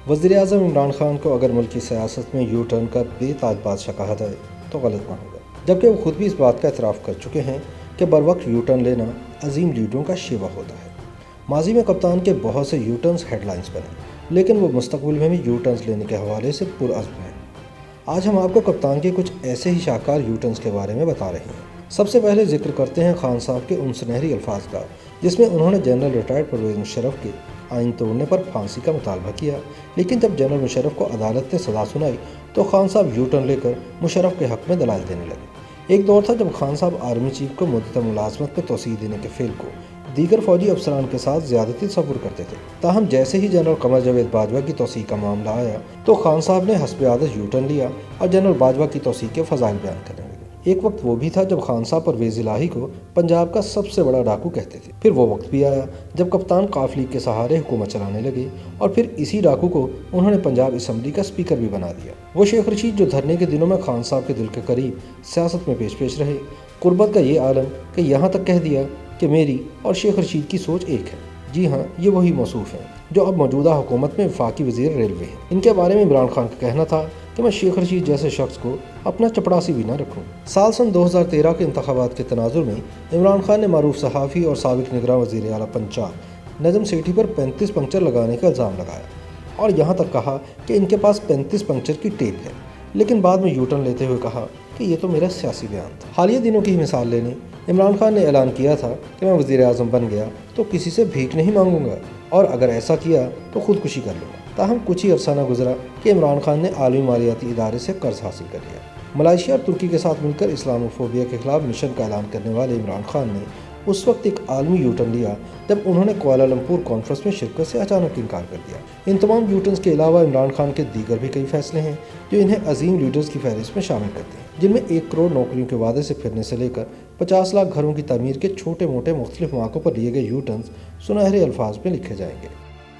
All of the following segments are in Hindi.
वज़ीर-ए-आज़म इमरान खान को अगर मुल्क की सियासत में यू टर्न का बेताज बादशाह कहा जाए तो गलत ना होगा, जबकि वो खुद भी इस बात का एतराफ़ कर चुके हैं कि बर वक्त यू टर्न लेना अजीम लीडरों का शेवा होता है। माजी में कप्तान के बहुत से यू टर्न्स हेडलाइंस बने, लेकिन वो मुस्तकबिल में भी यू टर्न्स लेने के हवाले से पुरअज़्म हैं। आज हम आपको कप्तान के कुछ ऐसे ही शाहकार यू टर्न्स के बारे में बता रहे हैं। सबसे पहले जिक्र करते हैं खान साहब के उन सुनहरी अल्फाज का, जिसमें उन्होंने जनरल रिटायर्ड परवेज़ मुशर्रफ के आइन तोड़ने पर फांसी का मुतालबा किया, लेकिन जब जनरल मुशर्रफ को अदालत ने सज़ा सुनाई तो खान साहब यू टर्न लेकर मुशर्रफ के हक़ में दलाइल देने लगे। एक दौर था जब खान साहब आर्मी चीफ को मुद्दत मुलाजमत में तोसी देने के फेल को दीगर फौजी अफसरान के साथ ज़्यादती तस्वुर करते थे। ताहम जैसे ही जनरल कमर जावेद बाजवा की तोसी का मामला आया तो खान साहब ने हस्ब आदत यू टर्न लिया और जनरल बाजवा की तोसी के फ़ज़ाइल बयान करने लगे। एक वक्त वो भी था जब खान साहब परवेज़ इलाही को पंजाब का सबसे बड़ा डाकू कहते थे। फिर वो वक्त भी आया जब कप्तान काफ लीग के सहारे हुकूमत चलाने लगे और फिर इसी डाकू को उन्होंने पंजाब असम्बली का स्पीकर भी बना दिया। वो शेख रशीद जो धरने के दिनों में खान साहब के दिल के करीब सियासत में पेश रहे, कुर्बत का ये आलम कि यहाँ तक कह दिया कि मेरी और शेख रशीद की सोच एक है। जी हाँ, ये वही मौसूफ हैं जो अब मौजूदा हुकूमत में वफाकी वज़ीर रेलवे हैं। इनके बारे में इमरान खान का कहना था कि मैं शेख रशीद जैसे शख्स को अपना चपड़ासी भी ना रखूँ। साल सन 2013 के इंतखाबात के तनाजुर में इमरान खान ने मारूफ सहाफ़ी और साबिक निगरान वज़ीर आला पंजाब नजम सेठी पर 35 पंक्चर लगाने का इल्ज़ाम लगाया और यहाँ तक कहा कि इनके पास 35 पंक्चर की टेप है, लेकिन बाद में यू टर्न लेते हुए कहा कि ये तो मेरा सियासी बयान था। हालिया दिनों की मिसाल लेने इमरान खान ने ऐलान किया था कि मैं वज़ीर-ए-आज़म बन गया तो किसी से भीख नहीं मांगूंगा और अगर ऐसा किया तो खुदकुशी कर लूँगा। ताहम कुछ ही अरसा न गुजरा कि इमरान खान ने आलमी मालियाती इदारे से कर्ज हासिल कर लिया। मलेशिया और तुर्की के साथ मिलकर इस्लामोफोबिया के खिलाफ मिशन का ऐलान करने वाले इमरान खान ने उस वक्त एक आलमी यू टर्न लिया जब उन्होंने कुआलालंपुर कॉन्फ्रेंस में शिरकत से अचानक इनकार कर दिया। इन तमाम यू टर्न्स के अलावा इमरान खान के दीगर भी कई फैसले हैं जो इन्हें अजीम लीडर्स की फहरिस्त में शामिल करते हैं, जिनमें 1 करोड़ नौकरियों के वादे से फिरने से लेकर 50 लाख घरों की तमीर के छोटे मोटे मुख्तलिफ मौक़ों पर लिए गए यू टर्न्स सुनहरे अल्फाज में लिखे जाएंगे।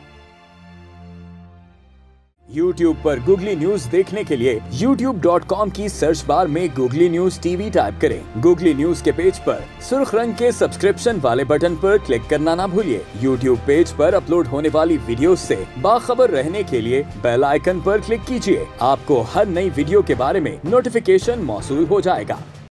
YouTube पर Googly न्यूज देखने के लिए youtube.com की सर्च बार में Googly न्यूज टीवी टाइप करें। Googly न्यूज के पेज पर सुर्ख रंग के सब्सक्रिप्शन वाले बटन पर क्लिक करना ना भूलिए। YouTube पेज पर अपलोड होने वाली वीडियोस से बाखबर रहने के लिए बेल आइकन पर क्लिक कीजिए। आपको हर नई वीडियो के बारे में नोटिफिकेशन मौसूल हो जाएगा।